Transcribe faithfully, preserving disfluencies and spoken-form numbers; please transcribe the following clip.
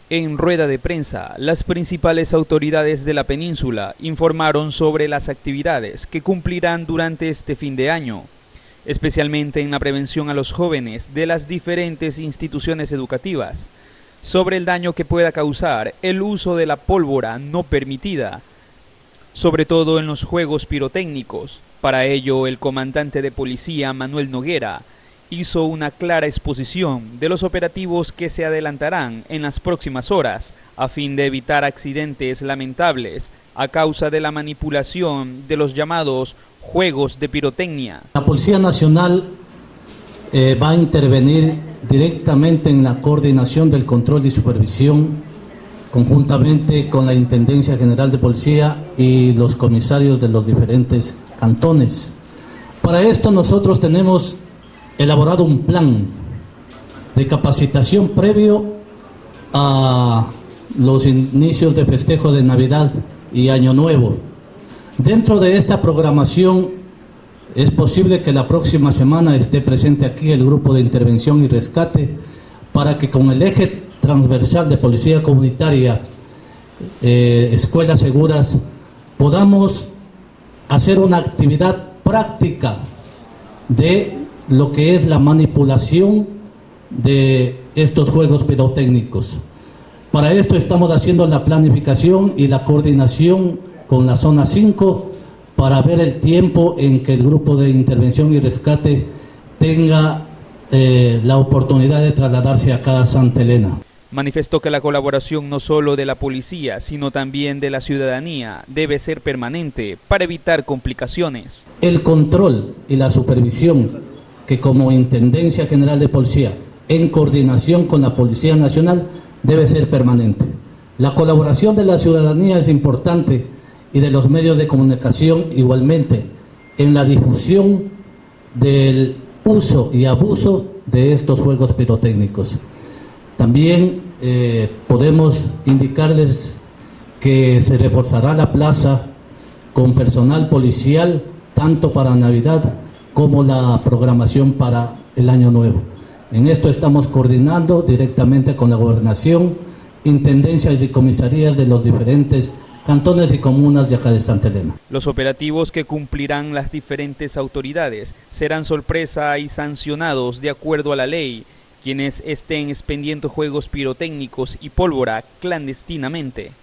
En rueda de prensa, las principales autoridades de la península informaron sobre las actividades que cumplirán durante este fin de año, especialmente en la prevención a los jóvenes de las diferentes instituciones educativas, sobre el daño que pueda causar el uso de la pólvora no permitida, sobre todo en los juegos pirotécnicos. Para ello, el comandante de policía Manuel Noguera hizo una clara exposición de los operativos que se adelantarán en las próximas horas a fin de evitar accidentes lamentables a causa de la manipulación de los llamados juegos de pirotecnia. La Policía Nacional eh, va a intervenir directamente en la coordinación del control y supervisión conjuntamente con la Intendencia General de Policía y los comisarios de los diferentes cantones. Para esto nosotros tenemos elaborado un plan de capacitación previo a los inicios de festejo de Navidad y Año Nuevo. Dentro de esta programación es posible que la próxima semana esté presente aquí el grupo de intervención y rescate para que con el eje transversal de policía comunitaria, eh, escuelas seguras, podamos hacer una actividad práctica de lo que es la manipulación de estos juegos pirotécnicos. Para esto estamos haciendo la planificación y la coordinación con la zona cinco para ver el tiempo en que el grupo de intervención y rescate tenga eh, la oportunidad de trasladarse acá a Santa Elena. Manifestó que la colaboración no solo de la policía, sino también de la ciudadanía debe ser permanente para evitar complicaciones. El control y la supervisión que como Intendencia General de Policía, en coordinación con la Policía Nacional, debe ser permanente. La colaboración de la ciudadanía es importante y de los medios de comunicación igualmente en la difusión del uso y abuso de estos juegos pirotécnicos. También eh, podemos indicarles que se reforzará la plaza con personal policial tanto para Navidad como la programación para el Año Nuevo. En esto estamos coordinando directamente con la Gobernación, intendencias y comisarías de los diferentes cantones y comunas de acá de Santa Elena. Los operativos que cumplirán las diferentes autoridades serán sorpresa y sancionados de acuerdo a la ley quienes estén expendiendo juegos pirotécnicos y pólvora clandestinamente.